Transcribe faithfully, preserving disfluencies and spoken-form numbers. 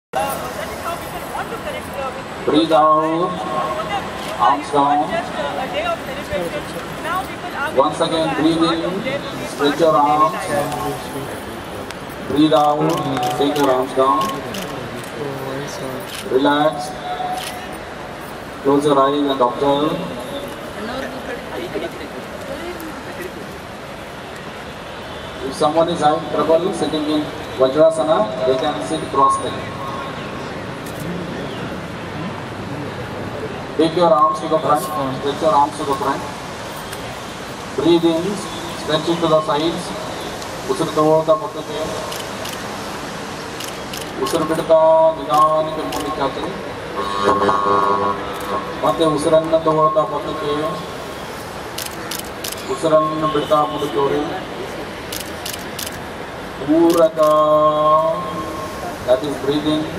Breathe out, arms down. Once again, breathe in, stretch your arms. Breathe out, take your arms down. Relax. Close your eyes and observe. If someone is having trouble sitting in Vajrasana, they can sit cross-legged. Take your arms to the front, stretch your arms to the front. Breathe in, stretch it to the sides. Usur togolta pakkake. Usur bidta nidaanike mundakke hachi. Matte usuranna togolta pakkake. Usuranna bidta mundakke hori. Puraka, that is breathing.